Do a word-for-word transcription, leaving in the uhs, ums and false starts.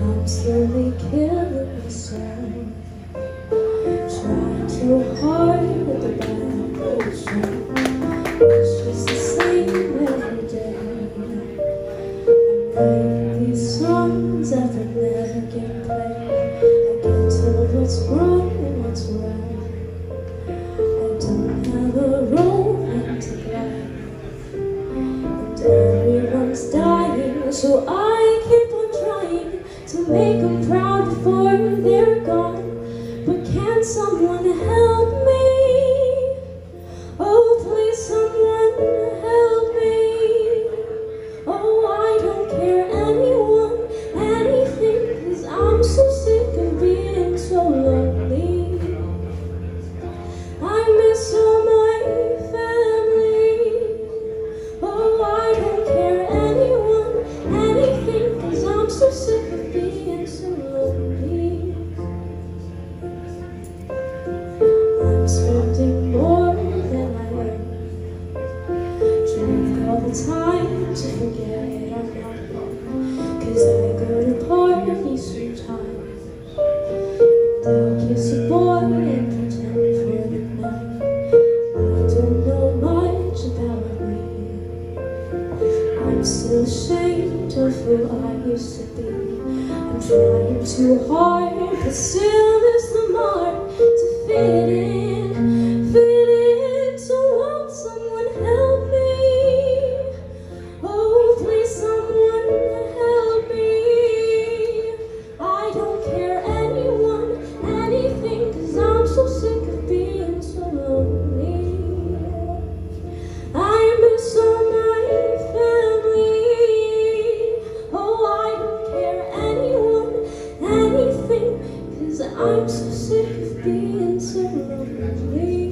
I'm slowly killing myself, trying too hard at the back of the show. It's just the same every day. I'm writing these songs that will never get played. I get told what's wrong and what's right. I don't have a role to play, and everyone's dying, so I keep on trying to make them proud before they're gone. But can someone help me? Oh, please, someone help me. Oh, I don't care anyone, anything, 'cause I'm so sick of being so lonely. I miss all my family. Oh, I don't care anyone, anything, 'cause I'm so sick of being so lonely. I'm spending more than I earn, drink all the time to forget I'm not home, 'cause I go to parties sometimes, and I'll kiss a boy and pretend for the night. I don't know much about me. I'm still ashamed of who I used to be. I'm trying too hard, but still there's the mark to fit in, fit in. So won't someone help me? Oh, please, someone help me. I don't care anyone, anything, 'cause I'm so sick of being so lonely. I miss all my family. Oh, I don't care anyone, anything, 'cause I'm so sick of being so lonely.